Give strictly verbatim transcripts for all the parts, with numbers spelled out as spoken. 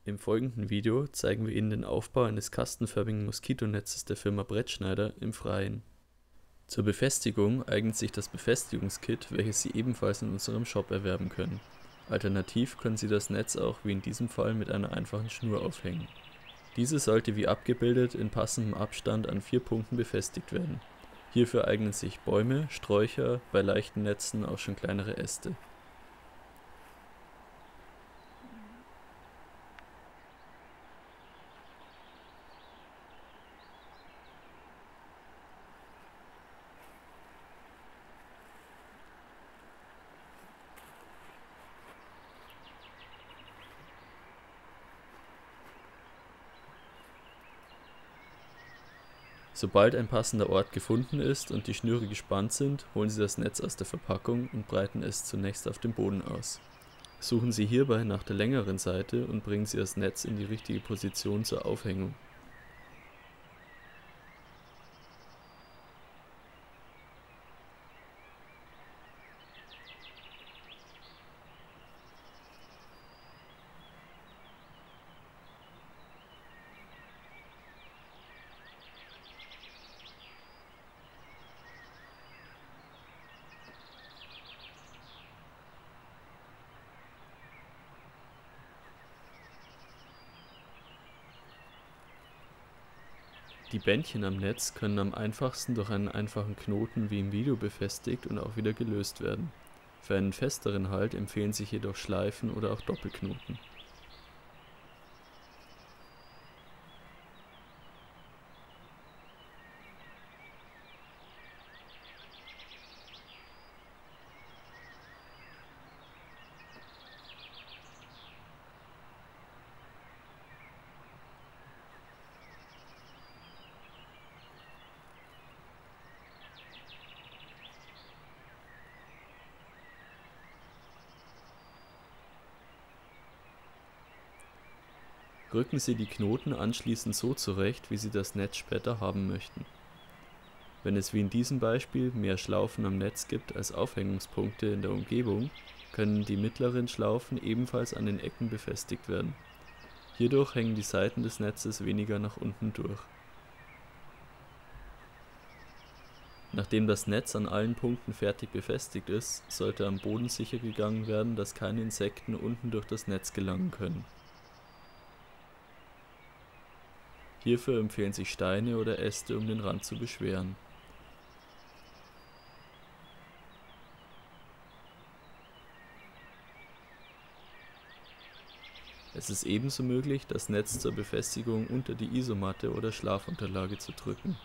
Im folgenden Video zeigen wir Ihnen den Aufbau eines kastenförmigen Moskitonetzes der Firma Brettschneider im Freien. Zur Befestigung eignet sich das Befestigungskit, welches Sie ebenfalls in unserem Shop erwerben können. Alternativ können Sie das Netz auch wie in diesem Fall mit einer einfachen Schnur aufhängen. Diese sollte wie abgebildet in passendem Abstand an vier Punkten befestigt werden. Hierfür eignen sich Bäume, Sträucher, bei leichten Netzen auch schon kleinere Äste. Sobald ein passender Ort gefunden ist und die Schnüre gespannt sind, holen Sie das Netz aus der Verpackung und breiten es zunächst auf dem Boden aus. Suchen Sie hierbei nach der längeren Seite und bringen Sie das Netz in die richtige Position zur Aufhängung. Die Bändchen am Netz können am einfachsten durch einen einfachen Knoten wie im Video befestigt und auch wieder gelöst werden. Für einen festeren Halt empfehlen sich jedoch Schleifen oder auch Doppelknoten. Rücken Sie die Knoten anschließend so zurecht, wie Sie das Netz später haben möchten. Wenn es wie in diesem Beispiel mehr Schlaufen am Netz gibt als Aufhängungspunkte in der Umgebung, können die mittleren Schlaufen ebenfalls an den Ecken befestigt werden. Hierdurch hängen die Seiten des Netzes weniger nach unten durch. Nachdem das Netz an allen Punkten fertig befestigt ist, sollte am Boden sicher gegangen werden, dass keine Insekten unten durch das Netz gelangen können. Hierfür empfehlen sich Steine oder Äste, um den Rand zu beschweren. Es ist ebenso möglich, das Netz zur Befestigung unter die Isomatte oder Schlafunterlage zu drücken.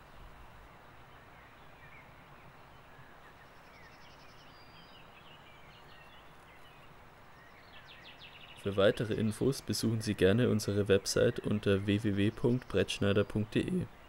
Für weitere Infos besuchen Sie gerne unsere Website unter w w w punkt brettschneider punkt de.